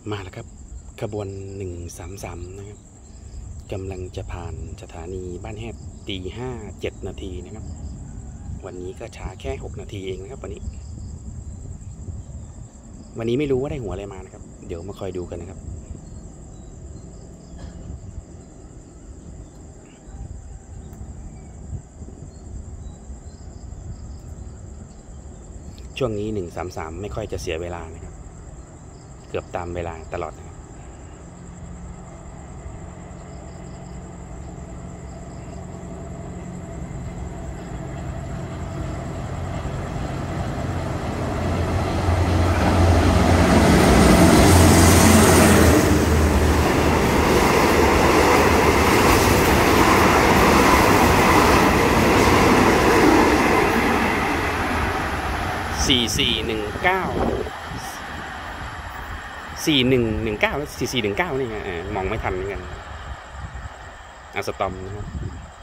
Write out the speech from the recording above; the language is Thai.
มาแล้วครับขบวน133นะครับกำลังจะผ่านสถานีบ้านแฮดตี5:07 นาทีนะครับวันนี้ก็ช้าแค่6 นาทีเองนะครับวันนี้ไม่รู้ว่าได้หัวอะไรมานะครับเดี๋ยวมาคอยดูกันนะครับช่วงนี้133ไม่ค่อยจะเสียเวลานะครับเกือบตามเวลาตลอดนะครับ4419 4119และ4419นี่ไงมองไม่ทันเหมือนกันสตอมนะครับ